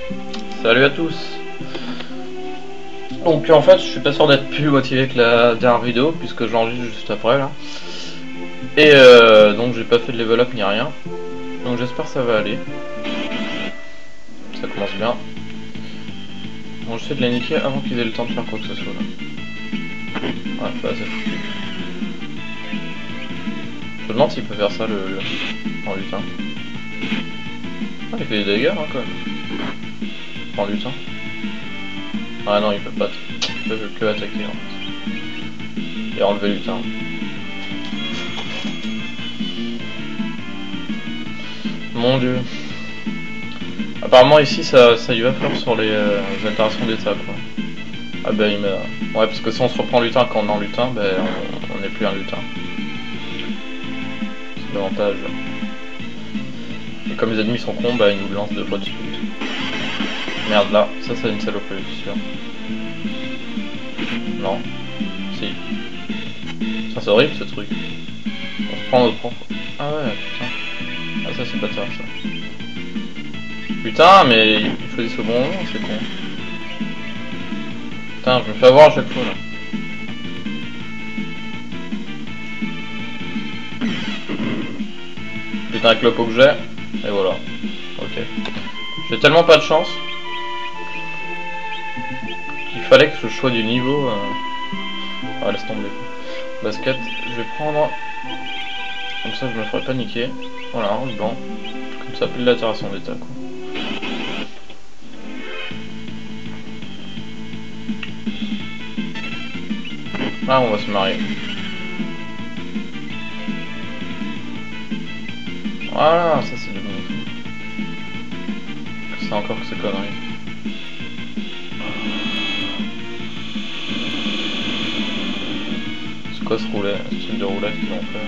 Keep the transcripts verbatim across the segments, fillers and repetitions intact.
Salut à tous. Donc en fait je suis pas sûr d'être plus motivé que la dernière vidéo puisque j'enregistre juste après là. Et euh, donc j'ai pas fait de level up ni rien. Donc j'espère que ça va aller. Ça commence bien. Bon, j'essaie de les niquer avant qu'ils aient le temps de faire quoi que ce soit là. Ouais, bah c'est foutu. Je me demande s'il peut faire ça le, le... en lutin. Ah, il fait des dégâts hein quand même. En lutin. Ah non, il peut pas. Il peut que attaquer en fait. Et enlever lutin. Mon dieu. Apparemment ici ça, ça y va fort sur les, euh, les altérations d'état quoi. Ah bah il meurt. Ouais parce que si on se reprend lutin quand on est en lutin, bah on n'est plus un lutin. C'est l'avantage. Et comme les ennemis sont cons, bah ils nous lancent deux fois de suite. Merde là, ça c'est une saloperie, c'est sûr. Non. Si. Ça c'est horrible ce truc. On se prend notre propre. Ah ouais putain. Ah ça c'est pas tard ça. Putain mais il choisit ce bon moment, c'est con. Putain je me fais avoir à chaque fois là. Putain avec le pot que j'ai. Et voilà. Ok. J'ai tellement pas de chance. Il fallait que je choisis du niveau. Euh... Ah laisse tomber. Basket, je vais prendre. Comme ça je me ferai pas niquer. Voilà, un ruban. Comme ça plus l'altération d'état quoi. Là on va se marier. Voilà, ça c'est le bon. C'est encore que ces conneries. C'est quoi ce roulette, ce truc de roulette qu'ils vont faire?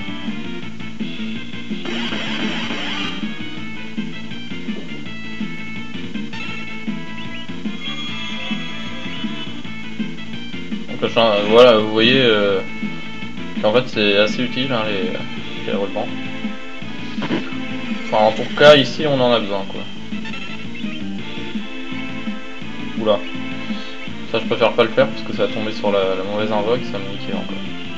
Donc là, voilà, vous voyez euh, qu'en fait c'est assez utile hein, les, les rubans. Enfin en tout cas ici on en a besoin quoi. Oula. Ça je préfère pas le faire parce que ça va tomber sur la, la mauvaise invoque, ça me niquer encore.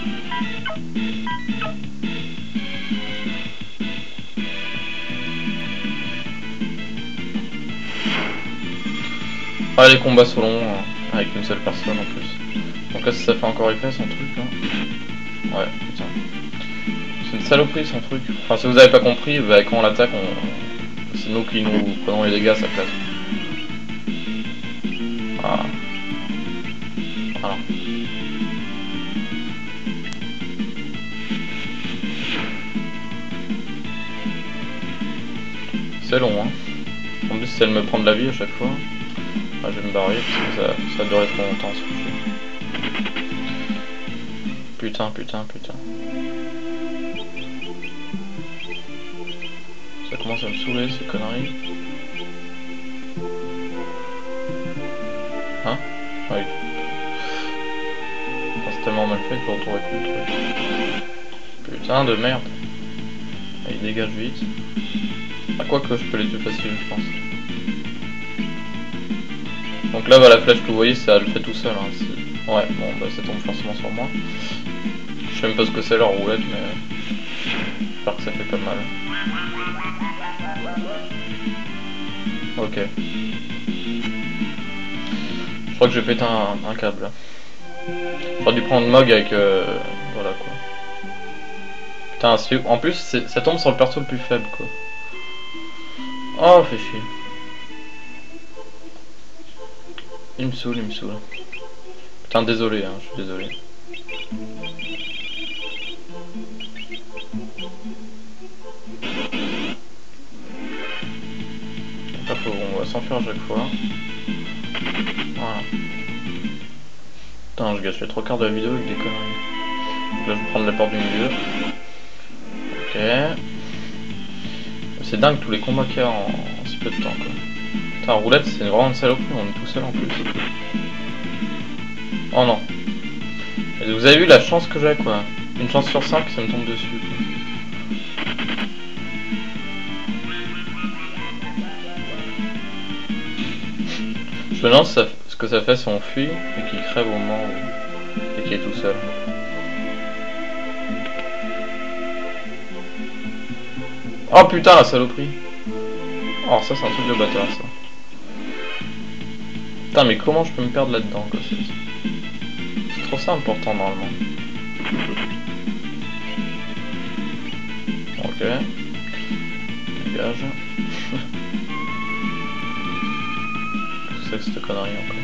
Ah les combats sont longs hein, avec une seule personne en plus. Donc là si ça fait encore effet son truc là. Ouais putain. C'est une saloperie son truc. Enfin si vous avez pas compris, bah, quand on l'attaque on... c'est nous qui nous prenons les dégâts à sa place. Voilà. Voilà. C'est long hein. En plus si elle me prend de la vie à chaque fois. Ah, je vais me barrer parce que ça, ça a duré trop longtemps ce jeu. Putain, putain, putain. Ça commence à me saouler ces conneries. Hein? Oui. C'est tellement mal fait que je retrouverai plus le truc. Putain de merde. Ah, il dégage vite. Ah quoi que je peux les tuer facile je pense. Donc là bah, la flèche que vous voyez ça le fait tout seul hein. Ouais bon bah ça tombe forcément sur moi. Je sais même pas ce que c'est leur roulette mais j'espère que ça fait pas mal. Ok. Je crois que j'ai pété un, un câble là. J'aurais dû prendre Mog avec euh, voilà quoi. Putain en plus ça tombe sur le perso le plus faible quoi. Oh fait chier. Il me saoule, il me saoule. Putain, désolé, hein, je suis désolé. Là, faut, on va s'enfuir à chaque fois. Voilà. Putain, je gâche les trois quarts de la vidéo avec des conneries. Donc là, je vais prendre la porte du milieu. Ok. C'est dingue tous les combats qu'il y a en, en si peu de temps, quoi. Putain, roulette, c'est vraiment une saloperie, on est tout seul en plus. Oh non. Et vous avez vu la chance que j'ai quoi. Une chance sur cinq, ça me tombe dessus quoi. me demande ça, ce que ça fait si on fuit et qu'il crève au moment où... et qu'il est tout seul. Oh putain la saloperie. Oh ça c'est un truc de bâtard ça. Putain mais comment je peux me perdre là-dedans quoi. C'est trop ça important normalement. Ok. Dégage. C'est que cette connerie encore.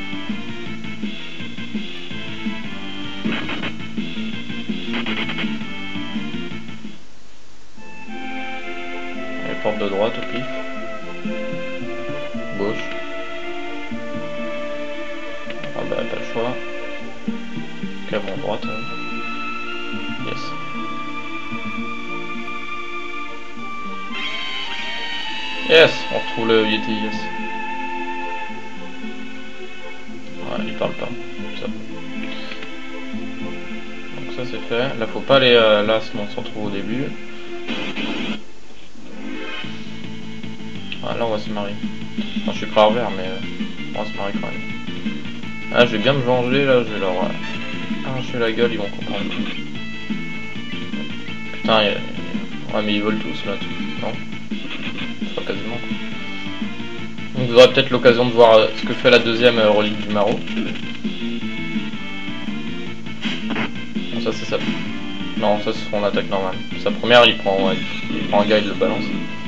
Les portes de droite au pif. Gauche. Ah bah pas le choix. Ok bon droite. Euh... Yes. Yes, on retrouve le Yeti, yes. Ouais, il parle pas. Ça. Donc ça c'est fait. Là faut pas aller euh, là, sinon on se retrouve au début. Ah, là on va se marier. Enfin, je suis prêt à revers mais euh, on va se marier quand même. Ah je vais bien me venger là, je vais leur euh, arracher la gueule, ils vont comprendre. Putain, il y a... ouais mais ils volent tous là, tout. Non? Enfin, quasiment. Donc vous aurez peut-être l'occasion de voir euh, ce que fait la deuxième euh, relique du Maro. Bon, ça c'est ça. Non, ça c'est son attaque normale. Sa première, il prend, ouais, il prend un gars, il le balance.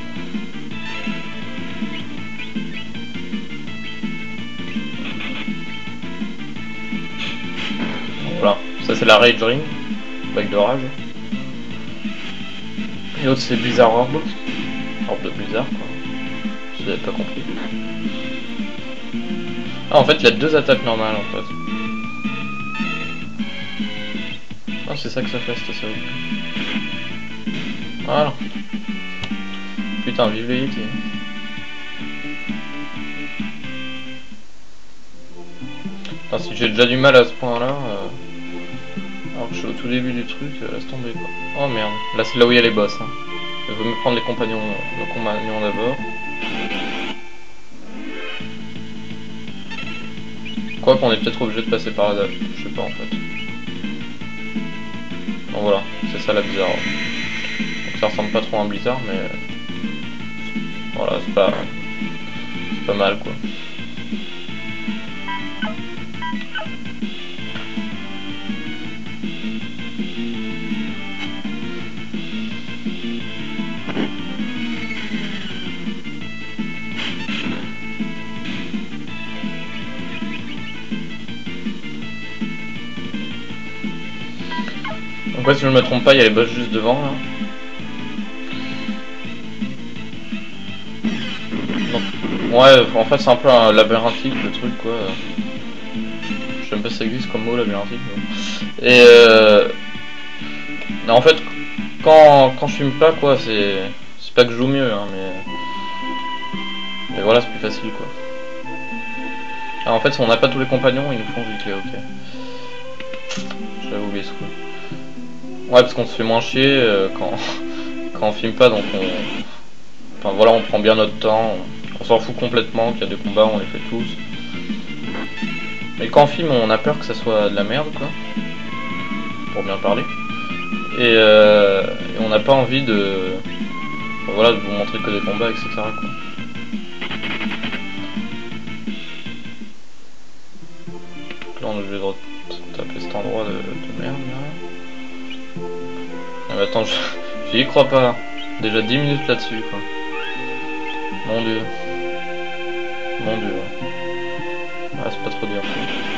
Donc, voilà, ça c'est la Rage Ring, bague de rage. Et l'autre c'est Blizzard Orb. Orbe de Blizzard quoi. Si vous n'avez pas compris. Ah en fait il y a deux attaques normales en fait. Ah c'est ça que ça fait cette série. Voilà. Putain vive le Yeti. Enfin, si j'ai déjà du mal à ce point là, euh... alors que je suis au tout début du truc, euh, laisse tomber quoi. Oh merde, là c'est là où il y a les boss. Hein. Il vaut mieux prendre les compagnons, le compagnon d'abord. Quoi qu'on est peut-être obligé de passer par là, je sais pas en fait. Bon voilà, c'est ça la Blizzard. Donc ça ressemble pas trop à un Blizzard mais... Voilà, c'est pas... c'est pas mal quoi. Donc ouais, si je ne me trompe pas, il y a les boss juste devant là. Donc, ouais, en fait c'est un peu un labyrinthique le truc quoi. Je sais même pas si ça existe comme mot labyrinthique. Mais... Et euh... en fait, quand, quand je filme pas quoi, c'est c'est pas que je joue mieux hein, mais... mais voilà, c'est plus facile quoi. Alors, en fait, si on n'a pas tous les compagnons, ils nous font gicler, ok. J'avais oublié ce coup. Ouais, parce qu'on se fait moins chier euh, quand, quand on filme pas, donc on... Enfin voilà, on prend bien notre temps, on, on s'en fout complètement qu'il y a des combats, on les fait tous. Mais quand on filme, on a peur que ça soit de la merde, quoi. Pour bien parler. Et, euh, et on n'a pas envie de... Enfin, voilà, de vous montrer que des combats, et cetera, quoi. Donc là, on est obligé de taper cet endroit de, de merde, là. Ah, mais attends, j'y crois pas. Déjà dix minutes là-dessus, quoi. Mon dieu. Mon dieu. Ah, c'est pas trop dur.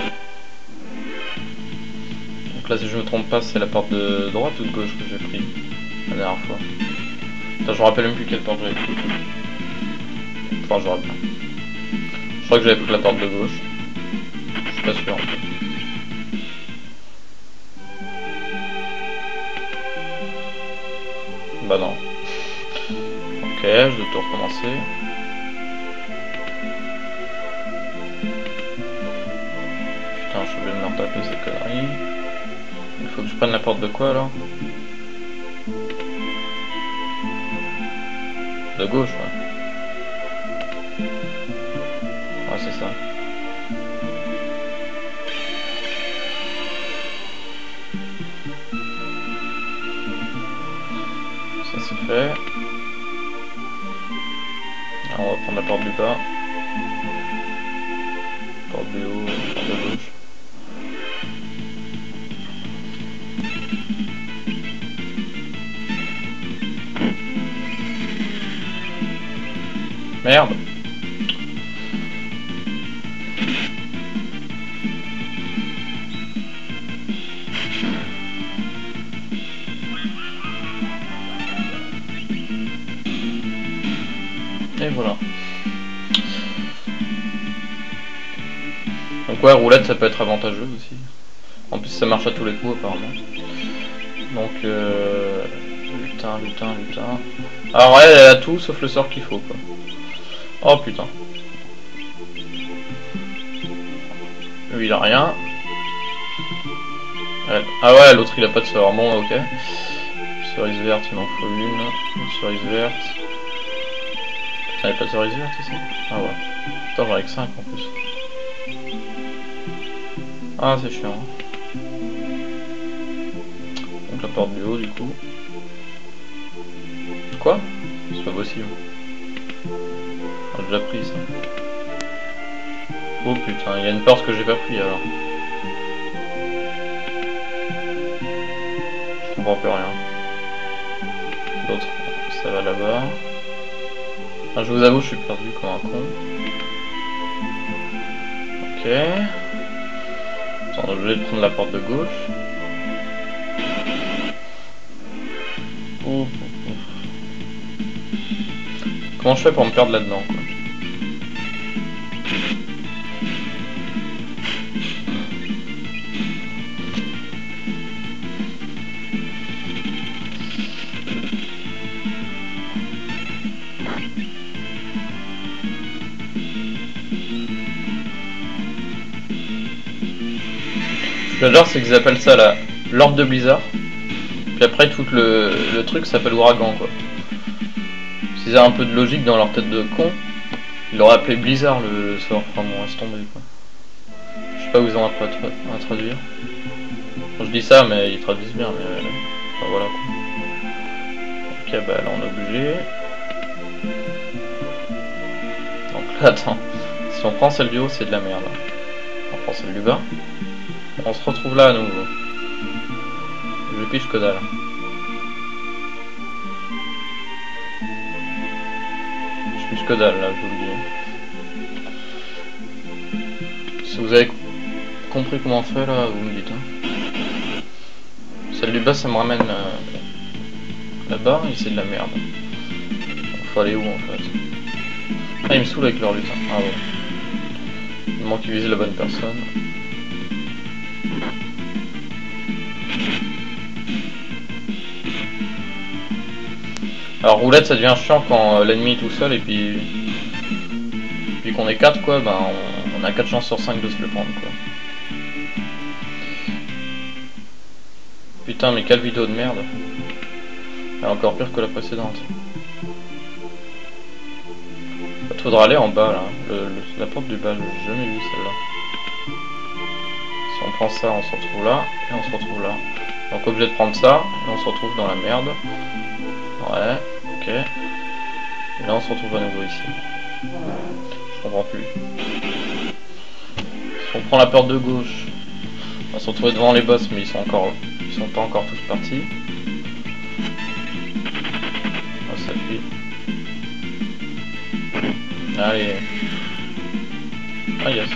Donc là, si je me trompe pas, c'est la porte de droite ou de gauche que j'ai pris la dernière fois. Attends, je me rappelle même plus quelle porte j'avais pris. Enfin, je rappelle. Je crois que j'avais pris la porte de gauche. Je suis pas sûr en fait. Bah non. Ok, je dois tout recommencer. Putain, je suis obligé de me retaper ces conneries. Il faut que je prenne la porte de quoi alors? De gauche, ouais. Ouais, c'est ça. fait. Alors, on va prendre la porte du bas. Porte du haut, porte de gauche. Merde. Et voilà. Donc ouais, roulette ça peut être avantageux aussi. En plus ça marche à tous les coups apparemment. Donc euh... lutin, lutin, lutin. Alors elle, elle a tout sauf le sort qu'il faut quoi. Oh putain. Lui il a rien. Elle... Ah ouais, l'autre il a pas de sort. Bon ok. Cerise verte, il m'en faut une. Une cerise verte. Putain, il n'y a pas de cerise verte ici? Ah ouais. Attends, j'en ai que cinq en plus. Ah c'est chiant. Donc la porte du haut du coup. Quoi? C'est pas possible. J'ai déjà pris ça. Oh putain, il y a une porte que j'ai pas pris alors. Je comprends plus rien. L'autre, ça va là-bas. Ah, je vous avoue, je suis perdu comme un con. Ok. Attends, je vais prendre la porte de gauche. Ouf, ouf, ouf. Comment je fais pour me perdre là-dedans quoi? Ce que j'adore c'est qu'ils appellent ça la l'orbe de blizzard. Puis après tout le, le truc s'appelle ouragan quoi. S'ils avaient un peu de logique dans leur tête de con, ils l'auraient appelé blizzard le, le sort. Enfin bon, laisse tomber quoi. Je sais pas où ils ont un peu à, tra à traduire. Bon, je dis ça mais ils traduisent bien mais euh, enfin, voilà quoi. Ok bah là on est obligé. Donc là attends. Si on prend celle du haut c'est de la merde. On prend celle du bas. On se retrouve là à nouveau. Je piche que dalle. Je piche que dalle là, je vous le dis. Si vous avez compris comment on fait là, vous me dites. Hein. Celle du bas ça me ramène euh, là-bas et c'est de la merde. Donc faut aller où en fait? Ah il me saoule avec leur lutin. Ah ouais. Il manque qu'ils visent la bonne personne. Alors roulette ça devient chiant quand euh, l'ennemi est tout seul et puis puis qu'on est quatre quoi, ben on, on a quatre chances sur cinq de se le prendre quoi. Putain mais quelle vidéo de merde. Elle est encore pire que la précédente. Il faudra aller en bas là, le, le, la porte du bas, j'ai jamais vu celle-là. Si on prend ça on se retrouve là et on se retrouve là. Donc obligé de prendre ça et on se retrouve dans la merde. Ouais, ok. Et là on se retrouve à nouveau ici. Je comprends plus. Si on prend la porte de gauche, on va se retrouver devant les boss mais ils sont encore ils sont pas encore tous partis. On s'appuie. Allez. Ah yes.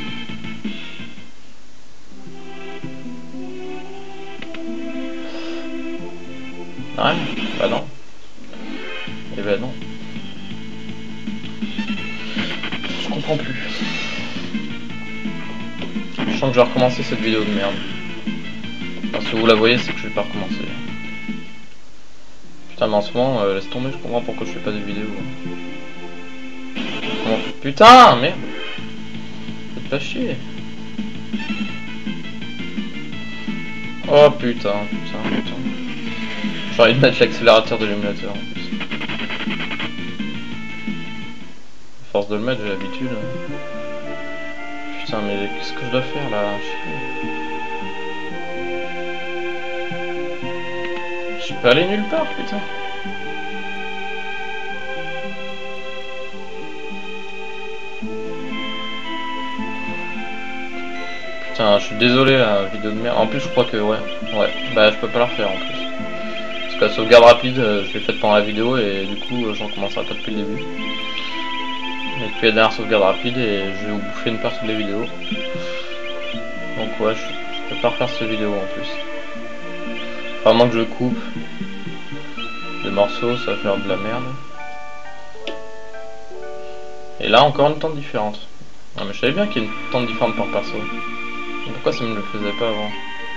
Ouais, bah non. Et bah non. Je comprends plus. Je sens que je vais recommencer cette vidéo de merde. Enfin, si vous la voyez, c'est que je vais pas recommencer. Putain, mais en ce moment, euh, laisse tomber, je comprends pourquoi je fais pas de vidéos. Comment... Putain, merde. Faites pas chier. Oh putain, putain, putain. J'ai envie de mettre l'accélérateur de l'émulateur en plus. À force de le mettre, j'ai l'habitude. Putain, mais qu'est-ce que je dois faire là? Je peux aller nulle part, putain. Putain, je suis désolé, la vidéo de merde. En plus, je crois que, ouais, ouais, bah je peux pas la refaire en plus. Parce que la sauvegarde rapide, euh, je l'ai faite pendant la vidéo et du coup, euh, j'en commencerai pas depuis le début. Et depuis la dernière sauvegarde rapide et je vais vous bouffer une partie de la vidéo. Donc ouais, je, je peux pas refaire cette vidéo en plus. Vraiment que je coupe des morceaux, ça va faire de la merde. Et là, encore une tente différente. Non mais je savais bien qu'il y a une tente différente par perso. Mais pourquoi ça me le faisait pas avant?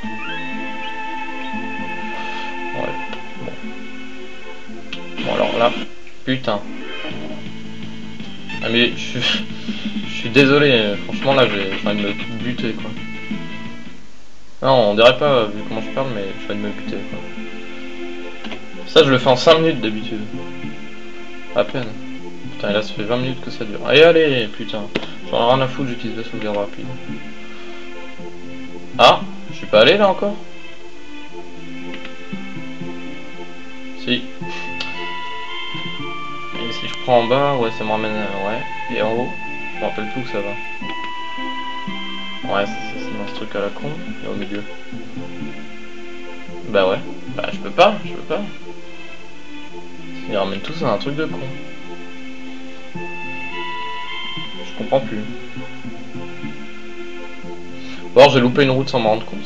Ouais, bon. Bon alors là, putain. Ah mais je suis... je suis désolé, franchement là j'ai envie de me buter quoi. Non, on dirait pas vu comment je parle, mais j'ai envie de me buter quoi. Ça je le fais en cinq minutes d'habitude. À peine. Putain, et là ça fait vingt minutes que ça dure. Allez, allez, putain. J'en ai rien à foutre, j'utilise la sauvegarde rapide. Ah, je suis pas allé là encore? Si. Et si je prends en bas, ouais, ça me ramène. Euh, ouais. Et en haut, je me rappelle plus où ça va. Ouais, c'est dans ce truc à la con. Et au milieu. Bah ouais. Bah je peux pas, je peux pas. Ils ramènent tous à un truc de con. Je comprends plus. Ou alors j'ai loupé une route sans m'en rendre compte.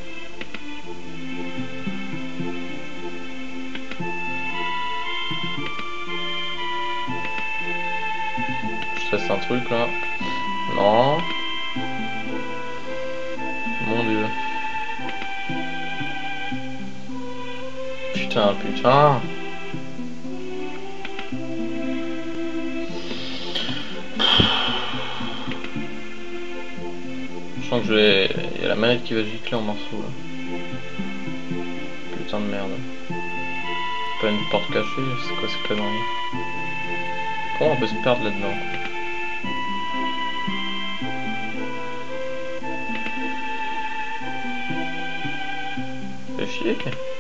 Je teste un truc là. Non. Mon dieu. Putain, putain. Je sens que je vais... Il y a la manette qui va gicler en morceaux là. Putain de merde. Pas une porte cachée, c'est quoi ces conneries? Comment on peut se perdre là-dedans? Fais chier.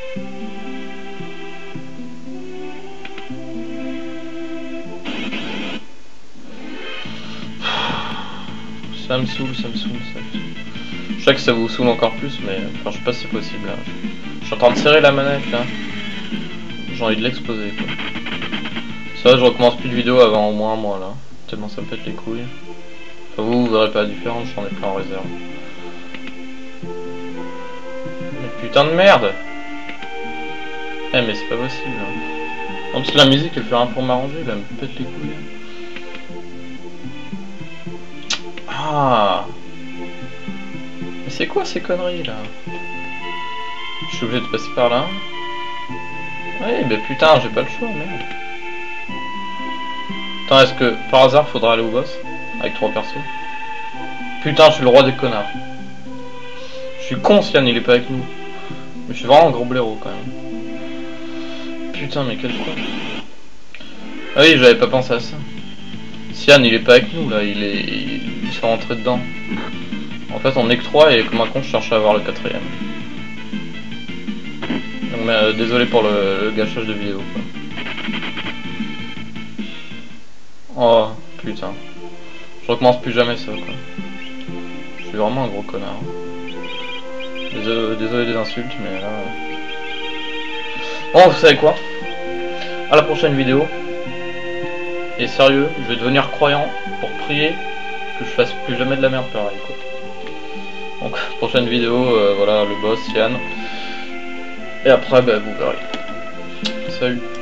Ça me saoule, ça me saoule, ça me saoule. Je sais que ça vous saoule encore plus, mais enfin, je sais pas si c'est possible là. Je suis en train de serrer la manette là. J'ai envie de l'exploser quoi. Ça, je recommence plus de vidéos avant au moins un mois là. Tellement ça me pète les couilles. Enfin, vous, vous verrez pas la différence, j'en ai plein en réserve. Mais putain de merde! Eh, mais c'est pas possible. Hein. En plus, la musique elle fait rien pour m'arranger, elle me pète les couilles. Ah! Mais c'est quoi ces conneries là? Je suis obligé de passer par là? Oui, mais putain, j'ai pas le choix, merde. Attends, est-ce que par hasard faudra aller au boss? Avec trois persos? Putain, je suis le roi des connards. Je suis con si Yann il est pas avec nous. Mais je suis vraiment un gros blaireau quand même. Putain, mais quel con. Ah oui, j'avais pas pensé à ça. Sian il est pas avec nous là, il est. Il, il s'est rentré dedans. En fait on est que trois et comme un con je cherche à avoir le quatrième. Donc mais, euh, désolé pour le, le gâchage de vidéo quoi. Oh putain. Je recommence plus jamais ça quoi. Je suis vraiment un gros connard. Désolé, désolé des insultes mais là... Bon vous savez quoi? À la prochaine vidéo. Et sérieux, je vais devenir croyant pour prier que je fasse plus jamais de la merde pareil quoi. Donc prochaine vidéo, euh, voilà le boss Yann. Et après bah, vous verrez. Salut.